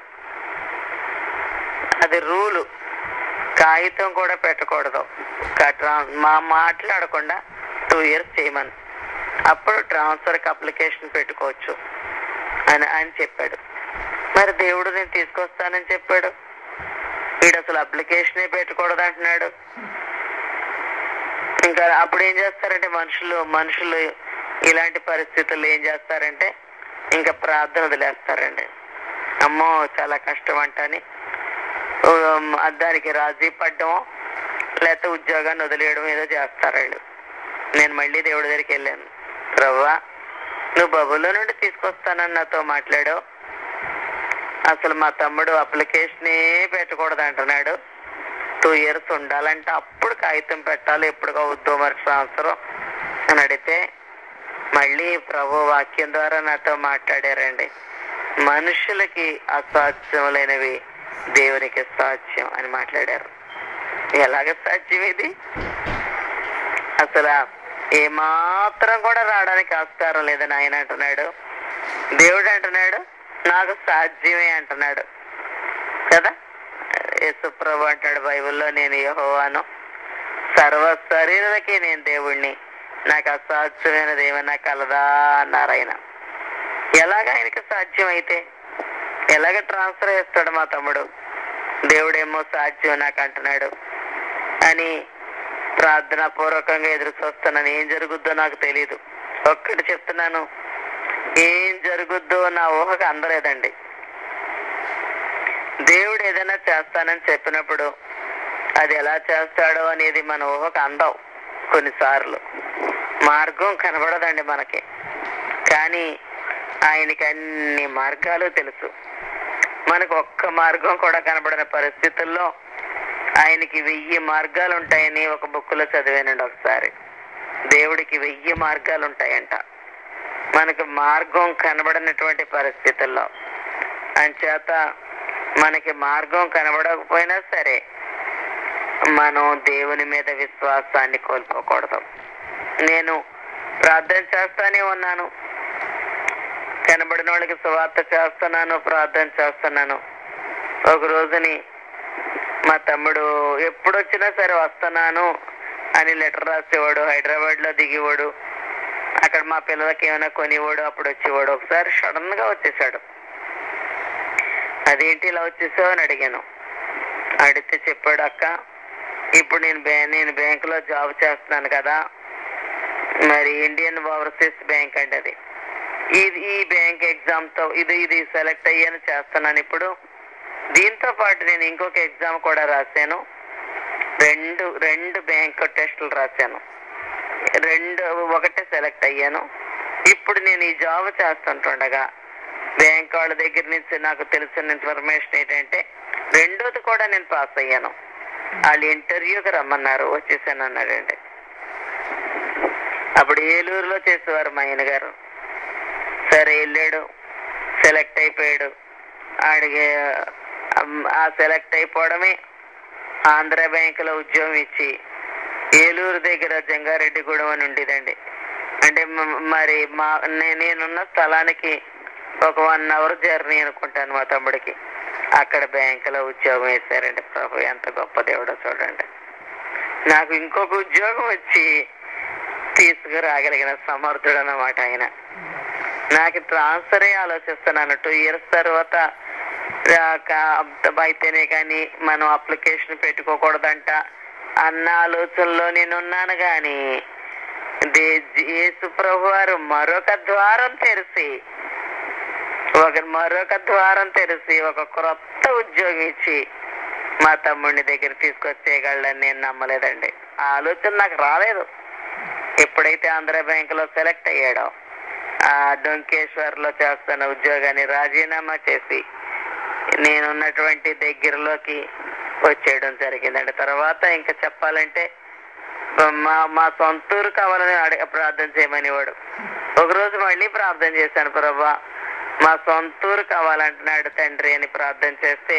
అది రూలు, కాగితం కూడా పెట్టకూడదు, మాట్లాడకుండా 2 years చేయమని, అప్పుడు ట్రాన్స్ఫర్కి అప్లికేషన్ పెట్టుకోవచ్చు అని చెప్పాడు. మరి దేవుడు నేను తీసుకొస్తానని చెప్పాడు, వీడు అసలు అప్లికేషనే పెట్టకూడదు అంటున్నాడు. ఇంకా అప్పుడు ఏం చేస్తారంటే మనుషులు ఇలాంటి పరిస్థితుల్లో ఏం చేస్తారంటే ఇంకా ప్రార్థన వదిలేస్తారండి. అమ్మో చాలా కష్టం అంటని దానికి రాజీ పడ్డమో లేకపోతే ఉద్యోగాన్ని వదిలేయడం ఏదో చేస్తారు వాళ్ళు. నేను మళ్ళీ దేవుడి దగ్గరికి వెళ్ళాను, ప్రభువా నువ్వు బబులో నుండి తీసుకొస్తానని నాతో మాట్లాడావు, అసలు మా తమ్ముడు అప్లికేషనే పెట్టకూడదు అంటున్నాడు, 2 years ఉండాలంటే అప్పుడు కాగితం పెట్టాలి, ఎప్పుడుగా వద్దు మరి ట్రాన్స్ఫర్ అని అడిగితే మళ్ళీ ప్రభు వాక్యం ద్వారా నాతో మాట్లాడారండి. మనుషులకి అసాధ్యములైనవి దేవునికి సాధ్యం అని మాట్లాడారు. ఎలాగ సాధ్యం ఇది? అసలు ఏమాత్రం కూడా రావడానికి ఆస్కారం లేదని ఆయన అంటున్నాడు. దేవుడు అంటున్నాడు నాకు సాధ్యమే అంటున్నాడు కదా. యేసుప్రభు అంటాడు బైబిల్లో, నేను యెహోవాను, సర్వ శరీరులకి నేను దేవుణ్ణి, నాకు అసాధ్యమైనది ఏమన్నా కలదా అన్నారు ఆయన. ఎలాగ ఆయనకి సాధ్యం అయితే ఎలాగ ట్రాన్స్ఫర్ చేస్తాడు మా తమ్ముడు? దేవుడేమో సాధ్యం నాకు అంటున్నాడు అని ప్రార్థనా పూర్వకంగా ఎదురు చూస్తున్నాను. ఏం జరుగుద్దో నాకు తెలీదు. ఒక్కటి చెప్తున్నాను, ఏం జరుగుద్దో నా ఊహకు అందలేదండి. దేవుడు ఏదైనా చేస్తానని చెప్పినప్పుడు అది ఎలా చేస్తాడో అనేది మన ఊహకు అందవు. కొన్నిసార్లు మార్గం కనబడదండి మనకి, కానీ ఆయనకి అన్ని మార్గాలు తెలుసు. మనకు ఒక్క మార్గం కూడా కనబడని పరిస్థితుల్లో ఆయనకి 1000 మార్గాలు ఉంటాయని ఒక బుక్లో చదివానండి ఒకసారి. దేవుడికి 1000 మార్గాలు ఉంటాయంట మనకు మార్గం కనబడనటువంటి పరిస్థితుల్లో. అంచేత మనకి మార్గం కనబడకపోయినా సరే మనం దేవుని మీద విశ్వాసాన్ని కోల్పోకూడదు. నేను ప్రార్థన చేస్తానే ఉన్నాను, కనబడిన వాళ్ళకి సువార్త చేస్తున్నాను, ప్రార్థన చేస్తున్నాను. ఒక రోజుని మా తమ్ముడు ఎప్పుడొచ్చినా సరే వస్తున్నాను అని లెటర్ రాసేవాడు, హైదరాబాద్ లో దిగేవాడు, అక్కడ మా పిల్లలకి ఏమైనా కొనివాడు, అప్పుడు వచ్చేవాడు. ఒకసారి సడన్ గా వచ్చేసాడు. అదేంటి ఇలా వచ్చేసావు అని అడిగాను. అడిగితే చెప్పాడు, అక్క ఇప్పుడు నేను బ్యాంకులో జాబ్ చేస్తున్నాను కదా, మరి ఇండియన్ ఓవర్సీస్ బ్యాంక్ అంటే అది, ఈ బ్యాంక్ ఎగ్జామ్ తో ఇది సెలెక్ట్ అయ్యాను చేస్తున్నాను. ఇప్పుడు దీంతో పాటు నేను ఇంకొక ఎగ్జామ్ కూడా రాశాను, రెండు బ్యాంక్ టెస్టులు రాశాను, ఒకటే సెలెక్ట్ అయ్యాను. ఇప్పుడు నేను ఈ జాబ్ చేస్తుంటుండగా బ్యాంక్ వాళ్ళ దగ్గర నుంచి నాకు తెలిసిన ఇన్ఫర్మేషన్ ఏంటంటే రెండోది కూడా నేను పాస్ అయ్యాను. వాళ్ళు ఇంటర్వ్యూకి రమ్మన్నారు, వచ్చేసాను అన్నాడండి. అప్పుడు ఏలూరులో చేసేవారు మా ఆయన గారు. సరే వెళ్ళాడు, సెలెక్ట్ అయిపోయాడు. ఆడికి ఆ సెలెక్ట్ అయిపోవడమే ఆంధ్ర బ్యాంకులో ఉద్యోగం ఇచ్చి ఏలూరు దగ్గర జంగారెడ్డిగూడెం అని ఉండేదండి. అంటే మరి నేనున్న స్థలానికి ఒక 1 hour జర్నీ అనుకుంటాను మా తమ్ముడికి. అక్కడ బ్యాంకులో ఉద్యోగం వేశారండి. ప్రభు ఎంత గొప్ప దేవుడో చూడండి. నాకు ఇంకొక ఉద్యోగం వచ్చి తీసుకురాగలిగిన సమర్థుడు అన్నమాట ఆయన. నాకు ట్రాన్స్ఫర్ ఆలోచిస్తున్నాను. 2 years తర్వాత అయితేనే కానీ మనం అప్లికేషన్ పెట్టుకోకూడదంట అన్న ఆలోచనలో నేనున్నాను. కానీ యేసు ప్రభు వారు మరొక ద్వారం తెరిచి ఒక క్రొత్త ఉద్యోగం ఇచ్చి మా తమ్ముడిని దగ్గర తీసుకొచ్చేయగలని నేను నమ్మలేదండి. ఆ ఆలోచన నాకు రాలేదు. ఎప్పుడైతే ఆంధ్ర బ్యాంకులో సెలెక్ట్ అయ్యాడో ఆ డొంకేశ్వర్లో చేస్తున్న ఉద్యోగాన్ని రాజీనామా చేసి నేనున్నటువంటి దగ్గరలోకి వచ్చేయడం జరిగిందండి. తర్వాత ఇంకా చెప్పాలంటే మా సొంతూరు కావాలని ప్రార్థన చేయమనేవాడు. ఒకరోజు మళ్ళీ ప్రార్థన చేశాను, ప్రభా మా సొంతూరు కావాలంటున్నాడు తండ్రి అని ప్రార్థన చేస్తే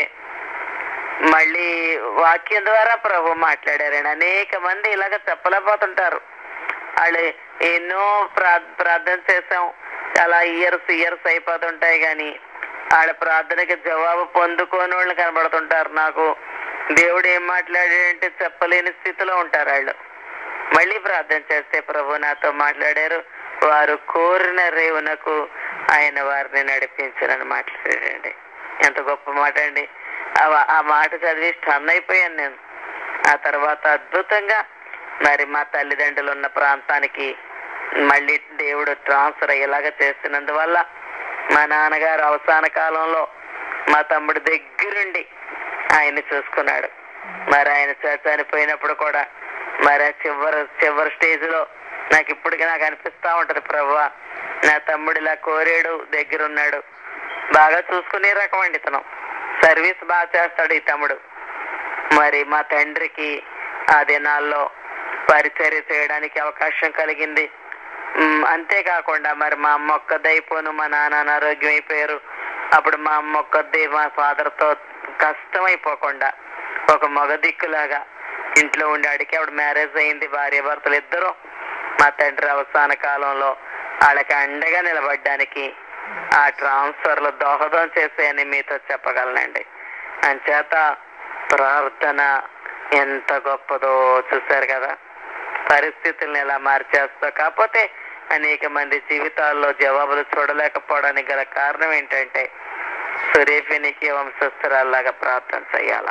మళ్ళీ వాక్యం ద్వారా ప్రభు మాట్లాడారండి. అనేక మంది ఇలాగ చెప్పలేకపోతుంటారు. వాళ్ళు ఎన్నో ప్రార్థన చేసాం, అలా ఇయర్స్ అయిపోతుంటాయి. కానీ వాళ్ళ ప్రార్థనకి జవాబు పొందుకోని వాళ్ళు కనబడుతుంటారు. నాకు దేవుడు ఏం మాట్లాడాడంటే చెప్పలేని స్థితిలో ఉంటారు వాళ్ళు. మళ్ళీ ప్రార్థన చేస్తే ప్రభు నాతో మాట్లాడారు. వారు కోరిన రేవునకు ఆయన వారిని నడిపించారని మాట్లాడాడండి. ఎంత గొప్ప మాట అండి. ఆ మాట చదివి స్టన్ అయిపోయాను నేను. ఆ తర్వాత అద్భుతంగా మరి మా తల్లిదండ్రులు ఉన్న ప్రాంతానికి మళ్ళీ దేవుడు ట్రాన్స్ఫర్ అయ్యేలాగా చేస్తున్నందువల్ల మా నాన్నగారు అవసాన కాలంలో మా తమ్ముడి దగ్గరుండి ఆయన్ని చూసుకున్నాడు. మరి ఆయన చనిపోయినప్పుడు కూడా మరి చివరి స్టేజ్ లో నాకు ఇప్పటికీ నాకు అనిపిస్తా ఉంటది, ప్రభువా నా తమ్ముడు ఇలా కోరాడు, దగ్గరున్నాడు, బాగా చూసుకునే రకం అండి ఇతను, సర్వీస్ బాగా చేస్తాడు ఈ తమ్ముడు. మరి మా తండ్రికి ఆ దినాల్లో పరిచర్య చేయడానికి అవకాశం కలిగింది. అంతేకాకుండా మరి మా అమ్మ ఒక్కదే అయిపోను, మా నాన్న అనారోగ్యం అయిపోయారు. అప్పుడు మా అమ్మ ఒక్కదే మా ఫాదర్తో కష్టం అయిపోకుండా ఒక మగ దిక్కులాగా ఇంట్లో ఉండి అడిగి ఆవిడ మ్యారేజ్ అయింది. భార్య భర్తలు ఇద్దరు మా తండ్రి అవసాన కాలంలో వాళ్ళకి అండగా నిలబడ్డానికి ఆ ట్రాన్స్ఫర్ లో దోహదం చేసాయని మీతో చెప్పగలనండి. అంచేత ప్రార్థన ఎంత గొప్పదో చూశారు కదా, పరిస్థితుల్ని ఎలా మార్చేస్తా. కాకపోతే అనేక మంది జీవితాల్లో జవాబులు చూడలేకపోవడానికి గల కారణం ఏంటంటే సురేఫెనికే వంశస్థురాల్లాగా ప్రార్థన చెయ్యాల.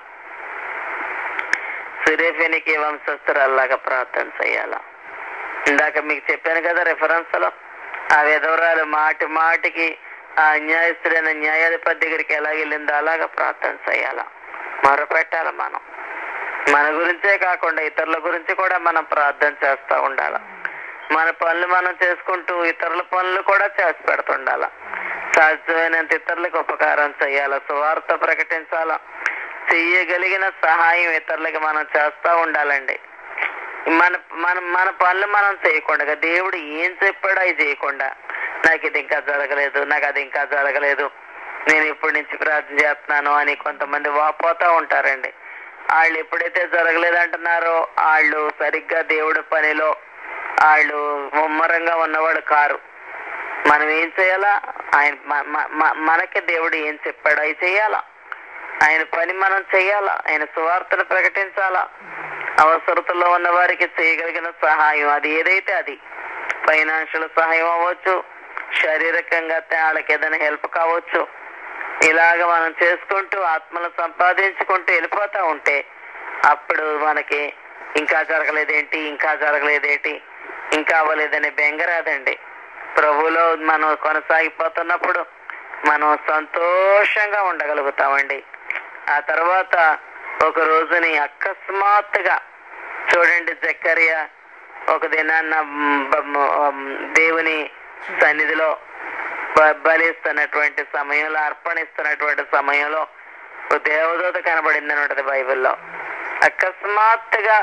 సురేఫెనికే వంశస్థురాల్లాగా ప్రార్థన చెయ్యాల. ఇందాక మీకు చెప్పాను కదా రెఫరెన్స్ లో, ఆ విధవరాలు మాటి మాటికి ఆ అన్యాయస్తుడైన న్యాయాధిపతి దగ్గరికి ఎలా వెళ్ళిందో అలాగా ప్రార్థన చేయాల, మొరపెట్టాలి. మన గురించే కాకుండా ఇతరుల గురించి కూడా మనం ప్రార్థన చేస్తూ ఉండాలి. మన పనులు మనం చేసుకుంటూ ఇతరుల పనులు కూడా చేసి పెడుతుండాల. సాధ్యమైనంత ఇతరులకు ఉపకారం చేయాల, సువార్త ప్రకటించాల, చెయ్యగలిగిన సహాయం ఇతరులకి మనం చేస్తూ ఉండాలండి. మన పనులు మనం చేయకుండా, దేవుడు ఏం చెప్పాడో అవి చేయకుండా, నాకు ఇది ఇంకా జరగలేదు, నాకు అది ఇంకా జరగలేదు, నేను ఇప్పటి నుంచి ప్రార్థన చేస్తున్నాను అని కొంతమంది వాపోతూ ఉంటారండి. వాళ్ళు ఎప్పుడైతే జరగలేదంటున్నారో వాళ్ళు సరిగ్గా దేవుడి పనిలో వాళ్ళు ముమ్మరంగా ఉన్నవాడు కారు. మనం ఏం చేయాలా? మనకి దేవుడు ఏం చెప్పాడో అవి చేయాలా, ఆయన పని మనం చెయ్యాలా, ఆయన సువార్తను ప్రకటించాలా, అవసరతలో ఉన్న వారికి చేయగలిగిన సహాయం అది ఏదైతే అది ఫైనాన్షియల్ సహాయం అవ్వచ్చు, శారీరకంగా వాళ్ళకి ఏదైనా హెల్ప్ కావచ్చు. ఇలాగ మనం చేసుకుంటూ ఆత్మను సంపాదించుకుంటూ వెళ్ళిపోతా ఉంటే అప్పుడు మనకి ఇంకా జరగలేదేంటి, ఇంకా అవ్వలేదనే బెంగ రాదండి. ప్రభువులో మనం కొనసాగిపోతున్నప్పుడు మనం సంతోషంగా ఉండగలుగుతామండి. ఆ తర్వాత ఒక రోజుని అకస్మాత్తుగా చూడండి, జకర్యా ఒక దినాన్న దేవుని సన్నిధిలో బలిస్తున్నటువంటి సమయంలో, అర్పణిస్తున్నటువంటి సమయంలో దేవదూత కనబడిందని ఉంటది బైబిల్లో. అకస్మాత్తుగా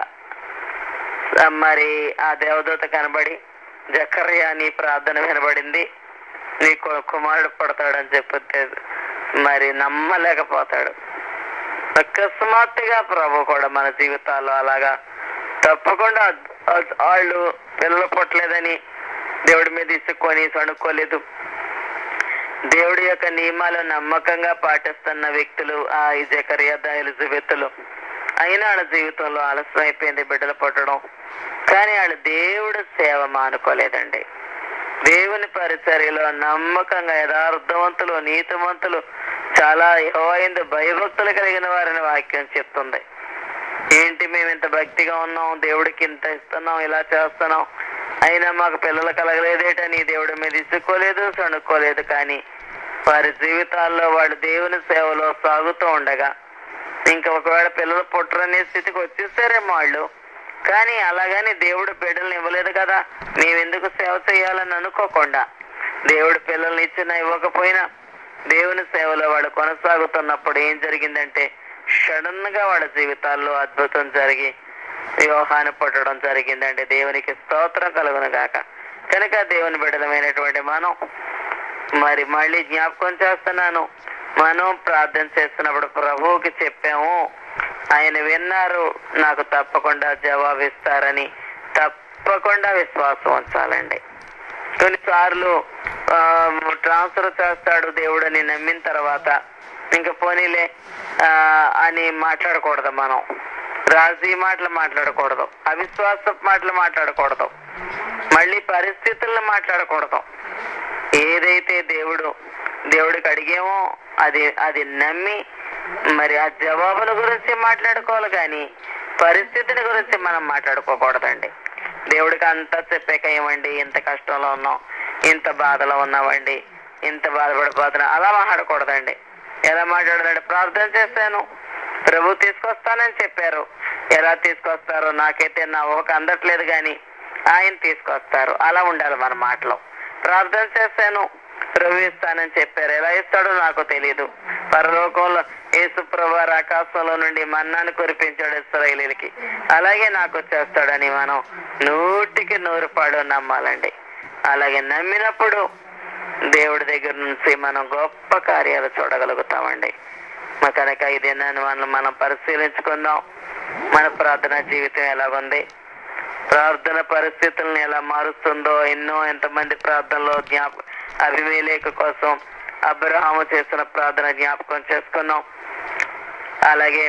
మరి ఆ దేవదూత కనబడి, జకర్యా నీ ప్రార్థన వినబడింది, నీ కుమారుడు పడతాడని చెప్పితే మరి నమ్మలేకపోతాడు. అకస్మాత్తుగా ప్రభు కూడా మన జీవితాల్లో అలాగా తప్పకుండా వాళ్ళు పిల్లలు పుట్టలేదని దేవుడి మీద ఇసుక్కొని సణుక్కోలేదు. దేవుడి యొక్క నియమాలు నమ్మకంగా పాటిస్తున్న వ్యక్తులు ఆ జకర్యా, ఎలిజబెత్తులు. అయినా వాళ్ళ జీవితంలో ఆలస్యం అయిపోయింది బిడ్డలు పుట్టడం. కానీ వాళ్ళు దేవుడు సేవ మానుకోలేదండి. దేవుని పరిచర్యలో నమ్మకంగా యథార్థవంతులు, నీతిమంతులు, చాలా యెహోవాయందు భయభక్తులు కలిగిన వారిని వాక్యం చెప్తుంది. ఏంటి మేము ఇంత భక్తిగా ఉన్నాం, దేవుడికి ఇంత ఇస్తున్నాం, ఇలా చేస్తున్నాం, అయినా మాకు పిల్లలు కలగలేదేటని దేవుడి మీద ఇసుక్కోలేదు, సణుక్కోలేదు. కానీ వారి జీవితాల్లో వాళ్ళు దేవుని సేవలో సాగుతూ ఉండగా ఇంకా ఒకవేళ పిల్లలు పుట్టరనే స్థితికి వచ్చేసారేమో వాళ్ళు. కానీ అలాగని దేవుడు బిడ్డల్ని ఇవ్వలేదు కదా, మేమెందుకు సేవ చేయాలని అనుకోకుండా దేవుడు పిల్లల్ని ఇచ్చినా ఇవ్వకపోయినా దేవుని సేవలో వాళ్ళు కొనసాగుతున్నప్పుడు ఏం జరిగిందంటే సడన్ గా వాళ్ళ జీవితాల్లో అద్భుతం జరిగి యోహాను పుట్టడం జరిగిందంటే దేవునికి స్తోత్రం కలుగును గాక. కనుక దేవుని బిడ్డలమైనటువంటి మనం మరి మళ్ళీ జ్ఞాపకం చేస్తున్నాను, మనం ప్రార్థన చేస్తున్నప్పుడు ప్రభువుకి చెప్పాము, ఆయన విన్నారు, నాకు తప్పకుండా జవాబిస్తారని తప్పకుండా విశ్వాసం ఉంచాలండి. కొన్నిసార్లు ట్రాన్స్ఫర్ చేస్తాడు దేవుడు అని నమ్మిన తర్వాత ఇంకా పోనీలే అని మాట్లాడకూడదు. మనం రాజీ మాటలు మాట్లాడకూడదు, అవిశ్వాస మాటలు మాట్లాడకూడదు, మళ్ళీ పరిస్థితులను మాట్లాడకూడదు. ఏదైతే దేవుడికి అడిగేమో అది నమ్మి మరి ఆ జవాబుల గురించి మాట్లాడుకోవాలి, కానీ పరిస్థితిని గురించి మనం మాట్లాడుకోకూడదండి. దేవుడికి అంతా చెప్పాక ఏమండి ఇంత కష్టంలో ఉన్నాం, ఇంత బాధలో ఉన్నామండి, ఇంత బాధపడిపోతున్నా, అలా మాట్లాడకూడదండి. ఎలా మాట్లాడదండి? ప్రార్థన చేశాను, ప్రభు తీసుకొస్తానని చెప్పారు, ఎలా తీసుకొస్తారో నాకైతే నా ఊహక అందట్లేదు, కానీ ఆయన తీసుకొస్తారు. అలా ఉండాలి మన మాటలో. ప్రార్థన చేశాను, ప్రభు ఇస్తానని చెప్పారు, ఎలా ఇస్తాడో నాకు తెలియదు. పరలోకంలో యేసు ప్రభు ఆకాశంలో నుండి మన్నాను కురిపించాడు ఇశ్రాయేలీయులకి, అలాగే నాకు చేస్తాడని మనం 100% నమ్మాలండి. అలాగే నమ్మినప్పుడు దేవుడి దగ్గర నుంచి మనం గొప్ప కార్యాలు చూడగలుగుతామండి. కనుక ఇదేనా మనం పరిశీలించుకుందాం. మన ప్రార్థన జీవితం ఎలాగుంది, ప్రార్థన పరిస్థితులను ఎలా మారుస్తుందో. ఎంతమంది ప్రార్థనలో అభిమేలేకు కోసం అబ్రహాము చేసిన ప్రార్థన జ్ఞాపకం చేసుకున్నాం. అలాగే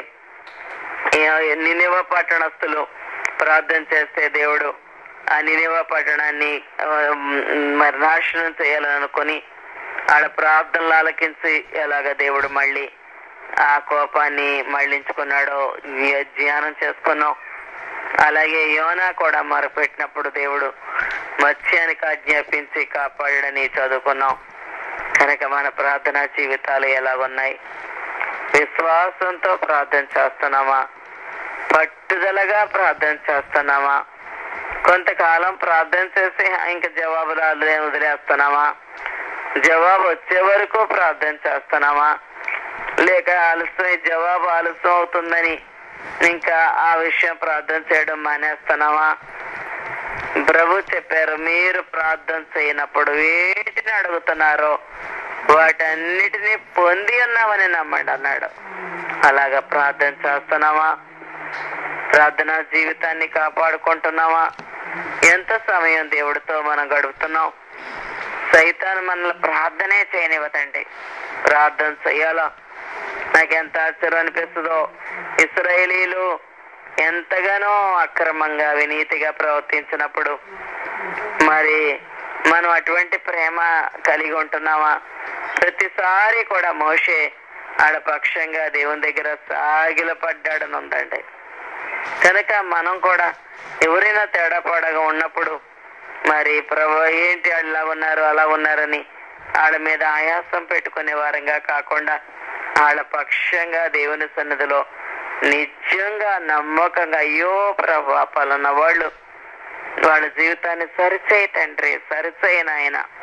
నినివే పట్టణస్థులు ప్రార్థన చేస్తే దేవుడు ఆ నినివే పట్టణాన్ని మరి నాశనం చేయాలని అనుకుని ఆడ ప్రార్థనలు ఆలకించి ఎలాగ దేవుడు మళ్ళీ ఆ కోపాన్ని మళ్లించుకున్నాడో ధ్యానం చేసుకున్నాం. అలాగే యోనా కూడా మొరపెట్టినప్పుడు దేవుడు మత్స్యానికి ఆజ్ఞాపించి కాపాడని చదువుకున్నాం. కనుక మన ప్రార్థనా జీవితాలు ఎలాగున్నాయి? విశ్వాసంతో ప్రార్థన చేస్తున్నామా? పట్టుదలగా ప్రార్థన చేస్తున్నామా? కొంతకాలం ప్రార్థన చేసి ఇంకా జవాబు రాలేదని వదిలేస్తున్నామా? జవాబు వచ్చే వరకు ప్రార్థన చేస్తున్నామా? లేక జవాబు ఆలస్యం అవుతుందని ఇంకా ఆ విషయం ప్రార్థన చేయడం మానేస్తున్నామా? ప్రభు చెప్పారు, మీరు ప్రార్థన చేయనప్పుడు వేటిని అడుగుతున్నారో వాటన్నిటినీ పొంది ఉన్నామని నమ్మండి అన్నాడు. అలాగా ప్రార్థన చేస్తున్నామా? ప్రార్థనా జీవితాన్ని కాపాడుకుంటున్నామా? ఎంత సమయం దేవుడితో మనం గడుపుతున్నాం? సైతాను మనల్ని ప్రార్థనే చేయనివ్వదండి. ప్రార్థన చెయ్యాలా? నాకెంత ఆశ్చర్యం అనిపిస్తుందో, ఇశ్రాయేలీయులు ఎంతగానో అక్రమంగా వినీతిగా ప్రవర్తించినప్పుడు మరి మనం అటువంటి ప్రేమ కలిగి ఉంటున్నామా? ప్రతిసారి కూడా మోషే ఆడపక్షంగా దేవుని దగ్గర సాగిలపడ్డాడని ఉందండి. కనుక మనం కూడా ఎవరైనా తేడా పాడగా ఉన్నప్పుడు మరి ప్రభు ఏంటి అలా ఉన్నారు అలా ఉన్నారని వాళ్ళ మీద ఆయాసం పెట్టుకునే వారంగా కాకుండా వాళ్ళ పక్షంగా దేవుని సన్నిధిలో నిజంగా నమ్మకంగా, అయ్యో ప్రభు పలానా వాళ్ళ జీవితాన్ని సరిచేయి తండ్రి, సరిచేయను ఆయన,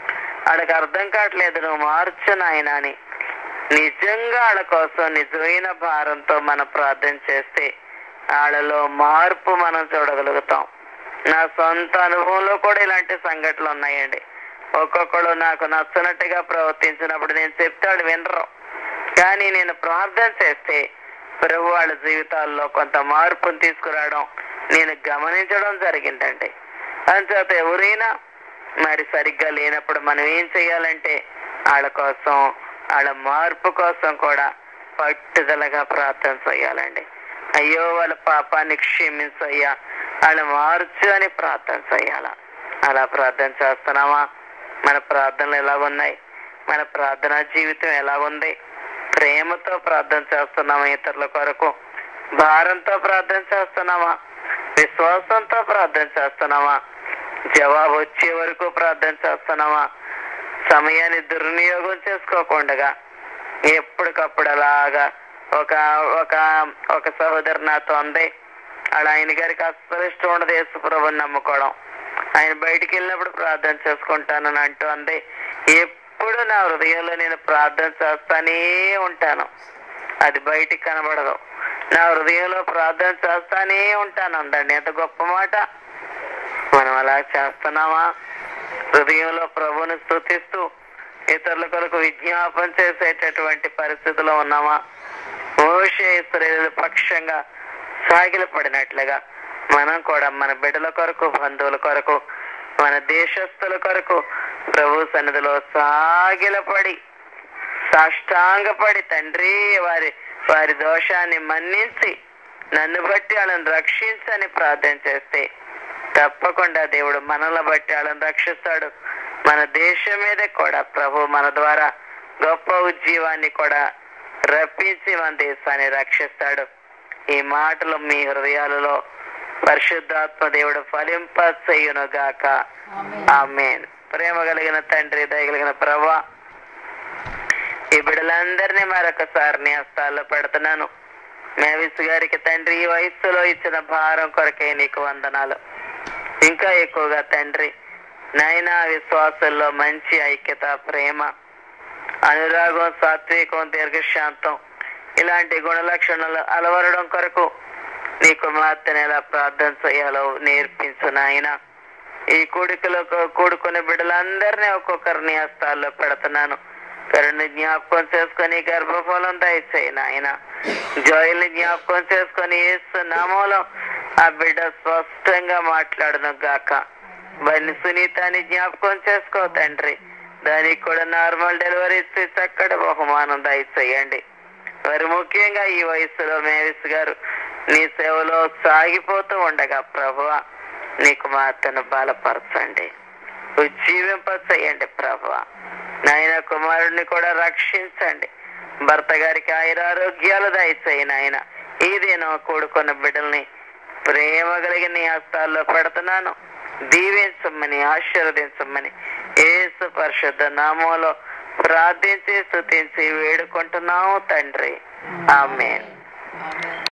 వాళ్ళకి అర్థం కావట్లేదు, నువ్వు మార్చు నాయనా అని. నిజంగా వాళ్ళ కోసం నిజమైన భారంతో మనం ప్రార్థన చేస్తే వాళ్ళలో మార్పు మనం చూడగలుగుతాం. నా సొంత అనుభవంలో కూడా ఇలాంటి సంఘటనలు ఉన్నాయండి. ఒక్కొక్కడు నాకు నచ్చినట్టుగా ప్రవర్తించినప్పుడు నేను చెప్తాడు వినరు, కానీ నేను ప్రార్థన చేస్తే ప్రభు వాళ్ళ జీవితాల్లో కొంత మార్పును తీసుకురావడం నేను గమనించడం జరిగిందండి. అంచేత ఎవరైనా మరి సరిగ్గా లేనప్పుడు మనం ఏం చేయాలంటే వాళ్ళ కోసం, వాళ్ళ మార్పు కోసం కూడా పట్టుదలగా ప్రార్థన చేయాలండి. అయ్యో వాళ్ళ పాపాన్ని క్షమించయ్యా, వాళ్ళ మార్చు అని ప్రార్థన చేయాల. అలా ప్రార్థన చేస్తున్నామా? మన ప్రార్థనలు ఎలాగున్నాయి? మన ప్రార్థనా జీవితం ఎలాగుంది? ప్రేమతో ప్రార్థన చేస్తున్నామా? ఇతరుల కొరకు భారంతో ప్రార్థన చేస్తున్నామా? విశ్వాసంతో ప్రార్థన చేస్తున్నామా? జవాబు వచ్చే వరకు ప్రార్థన చేస్తున్నామా? సమయాన్ని దుర్వినియోగం చేసుకోకుండా ఎప్పటికప్పుడు అలాగా ఒక ఒక ఒక సహోదరు నాతో అంది, అలా ఆయన గారికి అస్సలు ఇష్టం ఉండదు యేసు ప్రభువుని నమ్ముకోవడం. ఆయన బయటికి వెళ్ళినప్పుడు ప్రార్థన చేసుకుంటానని అంటూ అంది. ఎప్పుడు నా హృదయంలో నేను ప్రార్థన చేస్తానే ఉంటాను, అది బయటికి కనబడదు. నా హృదయంలో ప్రార్థన చేస్తానే ఉంటాను అందండి. ఎంత గొప్ప మాట! మనం అలా చేస్తున్నామా? హృదయంలో ప్రభువుని స్తుతిస్తూ ఇతరుల కొరకు విజ్ఞాపన చేసేటటువంటి పరిస్థితిలో ఉన్నామా? మోషే ఇశ్రాయేలు పక్షంగా సాగిలపడినట్లుగా మనం కూడా మన బిడ్డల కొరకు, బంధువుల కొరకు, మన దేశస్తుల కొరకు ప్రభు సన్నిధిలో సాగిలపడి సాష్టాంగపడి తండ్రి వారి వారి దోషాన్ని మన్నించి నన్ను బట్టి వాళ్ళని రక్షించని ప్రార్థన చేస్తే తప్పకుండా దేవుడు మనల్ని బట్టి వాళ్ళని రక్షిస్తాడు. మన దేశం మీద కూడా ప్రభు మన ద్వారా గొప్ప ఉజ్జీవాన్ని కూడా రప్పించి మన దేశాన్ని రక్షిస్తాడు. ఈ మాటలు మీ హృదయాలలో పరిశుద్ధాత్మ దేవుడు ఫలింపచేయును గాక. ఆమేన్. ప్రేమ కలిగిన తండ్రి, దయగలిగిన ప్రభువా, ఈ బిడ్డలందరినీ మరొకసారి నీ హస్తాల్లో పెడుతున్నాను. మేవిస్ గారికి తండ్రి ఈ వయస్సులో ఇచ్చిన భారం కొరకే నీకు వందనాలు. ఇంకా ఎక్కువగా తండ్రి నైనా విశ్వాసంలో మంచి ఐక్యత, ప్రేమ, అనురాగం, సాత్వికం, దీర్ఘశాంతం ఇలాంటి గుణలక్షణాలు అలవరడం కొరకు నీ కుమార్తెను ఎలా ప్రార్థన చేయాలో నేర్పించు నాయన. ఈ కూడికలో కూడుకునే బిడ్డలందరినీ ఒక్కొక్కరిని హస్తాల్లో పెడుతున్నాను. కరుణని జ్ఞాపకం చేసుకొని గర్భఫలం దయచేయి నాయన. జోయిల్ని జ్ఞాపకం చేసుకొని యేసు నామములో ఆ బిడ్డ స్పష్టంగా మాట్లాడను గాక. బన్ని సునీతాన్ని జ్ఞాపకం చేసుకో తండ్రి, దానికి కూడా నార్మల్ డెలివరీ ఇచ్చి చక్కటి బహుమానం దయచేయండి. మరి ముఖ్యంగా ఈ వయసులో మేవిస్ గారు నీ సేవలో సాగిపోతూ ఉండగా ప్రభువా నీ కుమార్తెను బలపరచండి, ఉజ్జీవింపచేయండి ప్రభువా. నాయన కుమారుడిని కూడా రక్షించండి. భర్త గారికి ఆయురారోగ్యాలు దయచేయి నాయన. ఈ దినం కూడుకున్న బిడ్డల్ని ప్రేమ కలిగి నీ హస్తాల్లో పెడుతున్నాను. దీవించమని, ఆశీర్వదించమని యేసు పరిశుద్ధ నామములో ప్రార్థించి స్తుతించి వేడుకుంటున్నాము తండ్రి. ఆమేన్.